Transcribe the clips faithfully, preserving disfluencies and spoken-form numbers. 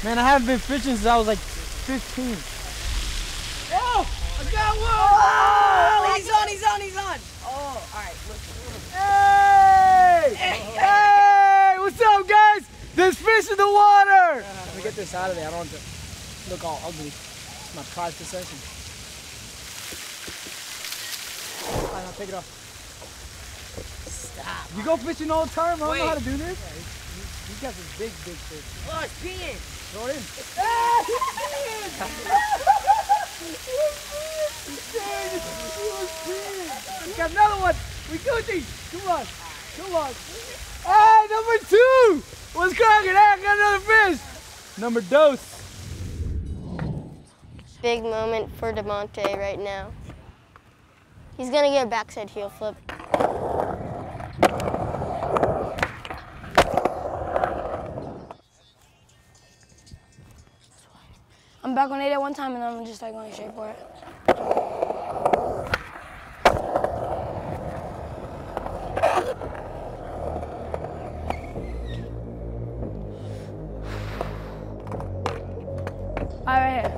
Man, I haven't been fishing since I was like fifteen. Oh, I got one! Oh, he's on, he's on, he's on. Oh, all right, listen. Hey! Hey! Hey! What's up, guys? There's fish in the water! Let me get this out of there. I don't want to look all ugly. It's my prized possession. All right, I'll take it off. Stop. You go fishing all the time? I don't Wait. know how to do this. Yeah, he's, he's, he's got this big, big fish. Oh, it's peeing. Throw it in. Ah, he's peeing! He was peeing! We got another one! We got these! Come on! Come on! Hey, number two! What's cracking? Hey, I got another fish! Number dose. Big moment for DeMonte right now. He's gonna get a backside heel flip. I'm back on eight at one time and I'm just like going straight for it. All right, right here.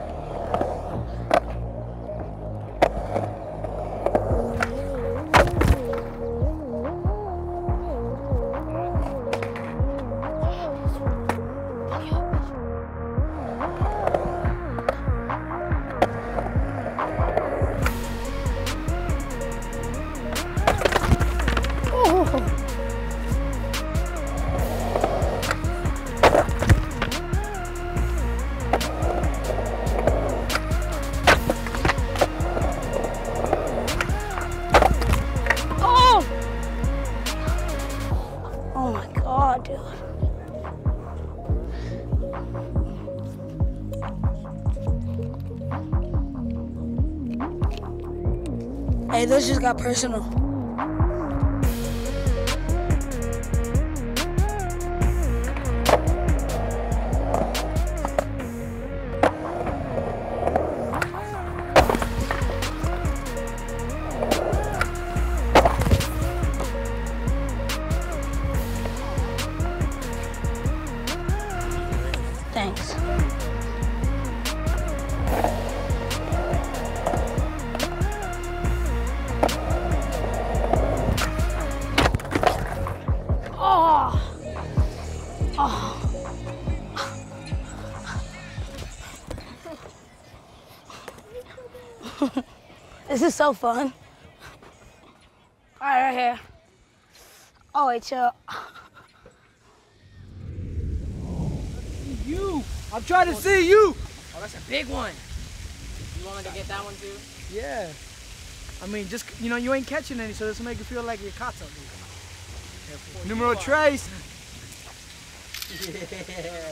Hey, this just got personal. Thanks. This is so fun. All right, right here. Oh, wait, chill. You! I'm trying to see you! Oh, that's a big one. You wanted to get that one too? Yeah. I mean, just, you know, you ain't catching any, so this will make you feel like you caught something. Numero tres. Yeah.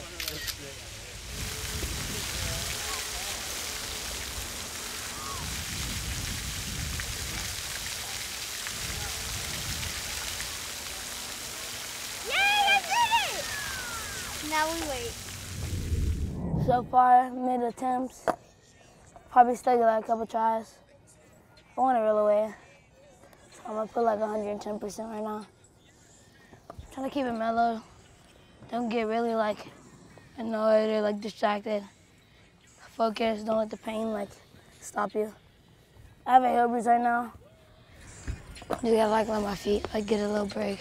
Now we wait. So far, mid attempts. Probably still get like a couple tries. I want to reel away. So I'm gonna put like one hundred ten percent right now. Trying to keep it mellow. Don't get really like annoyed or like distracted. Focus, don't let the pain like stop you. I have a heel bruise right now. Just gotta like let my feet like get a little break.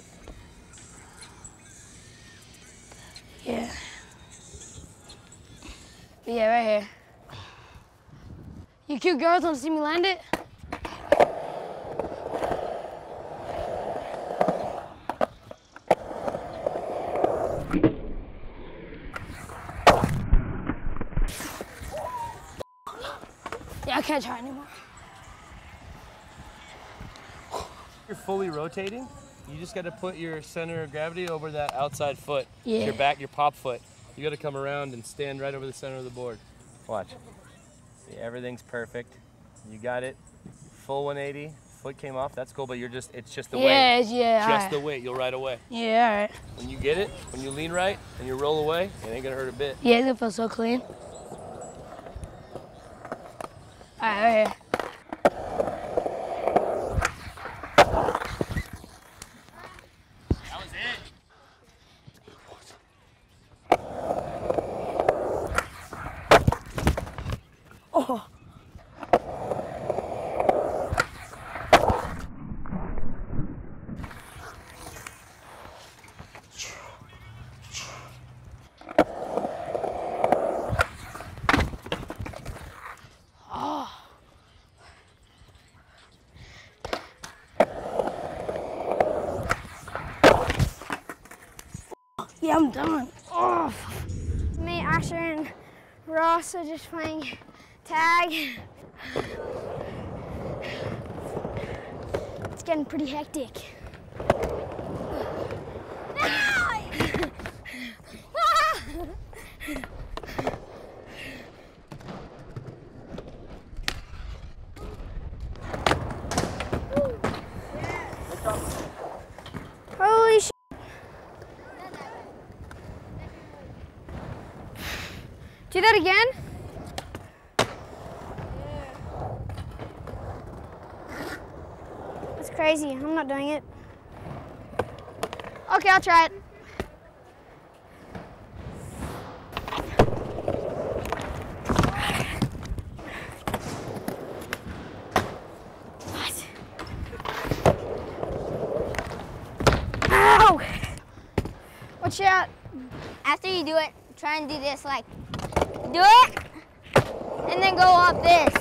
Yeah. But yeah, right here. You cute girls want to see me land it? Yeah, I can't try anymore. You're fully rotating. You just got to put your center of gravity over that outside foot. Yeah. Your back, your pop foot. You got to come around and stand right over the center of the board. Watch. See, everything's perfect. You got it. Full one eighty. Foot came off. That's cool, but you're just, it's just the Yeah, weight. yeah, Just alright. the weight. You'll ride away. Yeah, all right. When you get it, when you lean right and you roll away, it ain't going to hurt a bit. Yeah, it feels so clean. All right, right here. That was it. Yeah, I'm done. Oh. Me, Asher, and Ross are just playing tag. It's getting pretty hectic. Holy shit. Do that again? That's crazy. I'm not doing it. Okay, I'll try it. What? Ow! Watch out. After you do it, try and do this, like, do it, and then go up this.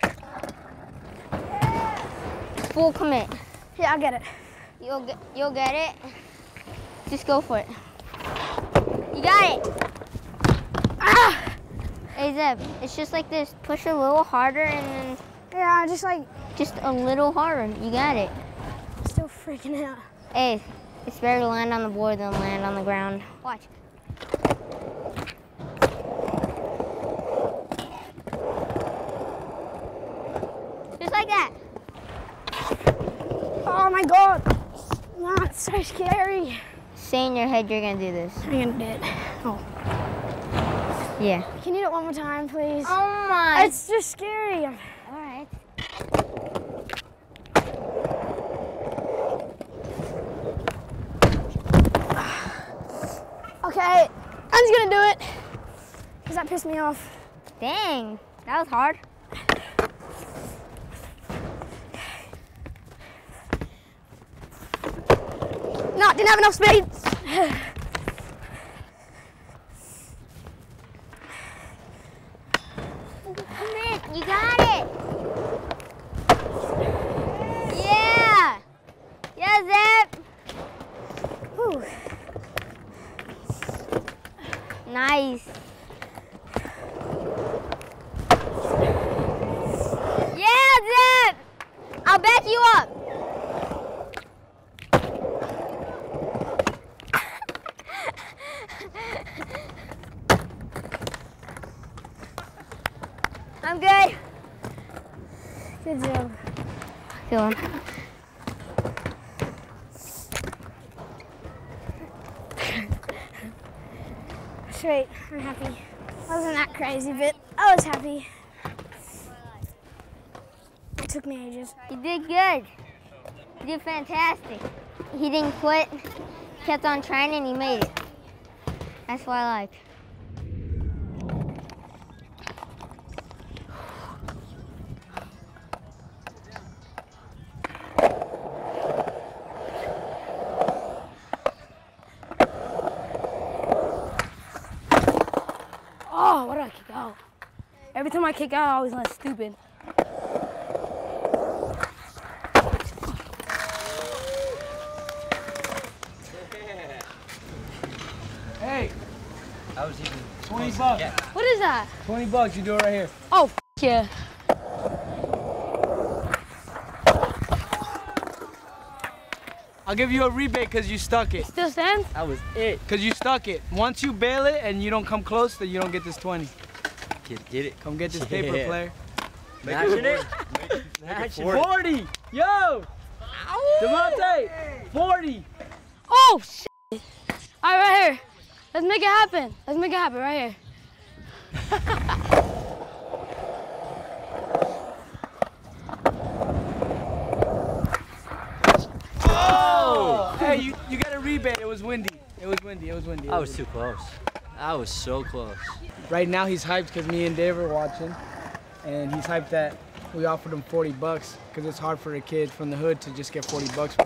Full commit. Yeah, I'll get it. You'll get, you'll get it. Just go for it. You got it. Ah! Hey Zeb, it's just like this. Push a little harder and then Yeah, just like, just a little harder. You got it. still freaking out. Hey, it's better to land on the board than land on the ground. Watch. Just like that. Oh my God. No, it's so scary. Say in your head you're gonna do this. I'm gonna do it. Oh. Yeah. Can you do it one more time, please? Oh my. It's just scary. All right. Okay, I'm just gonna do it. Because that pissed me off. Dang, that was hard. No, didn't have enough space. Come in, you got it. Yeah. Yeah, Zeb. Whew. Nice. Yeah, Zeb. I'll back you up. I'm good. Good job. Good one. Sweet, I'm happy. Wasn't that crazy, but I was happy. It took me ages. You did good. You did fantastic. He didn't quit, kept on trying, and he made it. That's what I like. Oh, why did I kick out? Every time I kick out, I always land stupid. Hey, I was even twenty bucks. What is that? twenty bucks, you do it right here. Oh, f yeah. I'll give you a rebate because you stuck it. Still stands? That was it. Because you stuck it. Once you bail it and you don't come close, then you don't get this twenty. Get, get it. Come get this paper, Yeah. player. Matching it. Matching it. forty! Yo! Devontae! forty! Oh, shit. All right, right here. Let's make it happen. Let's make it happen right here. Oh! Hey, you, you got a rebate. It was windy. It was windy. It was windy. It I was windy. too close. I was so close. Right now he's hyped because me and Dave are watching, and he's hyped that we offered him forty bucks because it's hard for a kid from the hood to just get forty bucks.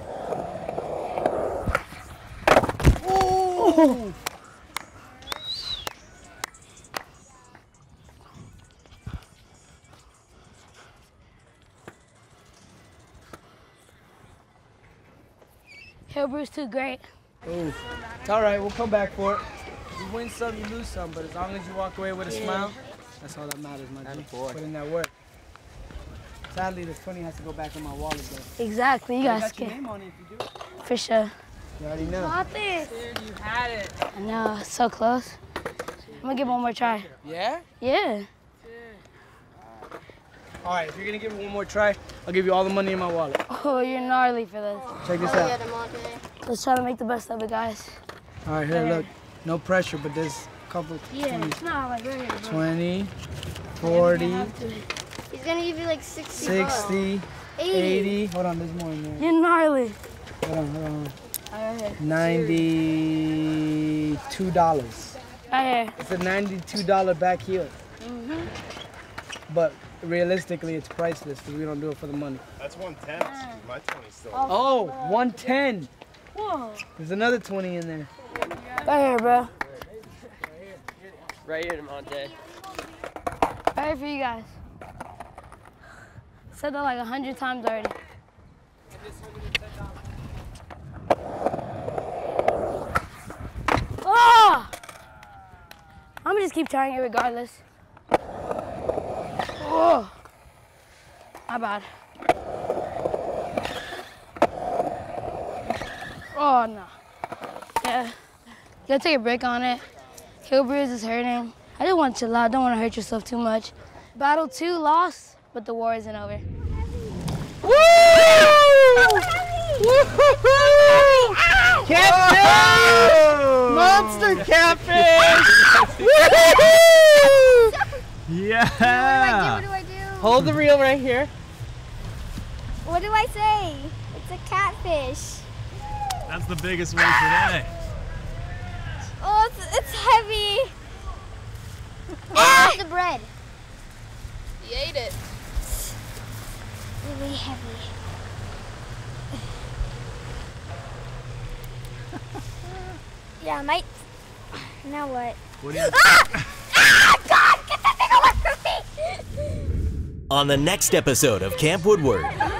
Ooh! Hillbrew's too great. Ooh. It's all right. We'll come back for it. You win some, you lose some, but as long as you walk away with a Yeah. smile, that's all that matters, my G. Put in that work. Sadly, the twenty has to go back in my wallet, though. Exactly. You I guys got your can. name on it if you do. For sure. You already know. Dude, you had it. I know. So close. I'm gonna give one more try. Yeah? Yeah. All right, if you're gonna give it one more try, I'll give you all the money in my wallet. Oh, you're gnarly for this. Check this Oh, yeah, out. Demonte. Let's try to make the best of it, guys. All right, here, look. No pressure, but there's a couple. Yeah, twenty, it's not like right here, bro. twenty, forty, He's gonna give you like sixty bucks. sixty, eighty. Hold on, there's more in there. You're gnarly. Hold on, hold on. Right here. ninety-two dollars. Right here. It's a ninety-two dollar back heel. Mm-hmm. But realistically, it's priceless because we don't do it for the money. That's one ten. My twenty's still. Oh, one ten. Whoa. There's another twenty in there. Right here, bro. Right here, Demonte. Right here for you guys. Said that like a hundred times already. Oh! I'm gonna just keep trying it regardless. Oh! My bad. Oh no. Yeah. You gotta take a break on it. Heel bruise is hurting. I just want to chill out. Don't want to hurt yourself too much. Battle two lost, but the war isn't over. Woo! Catfish! Monster catfish! Yeah. What do I do? Hold the reel right here. What do I say? It's a catfish. That's the biggest one today. Oh, it's, it's heavy. Ah! The bread. He ate it. Really heavy. Yeah, mate. Now what? What do you Ah! Ah! God, get that thing away from me! On the next episode of Camp Woodward.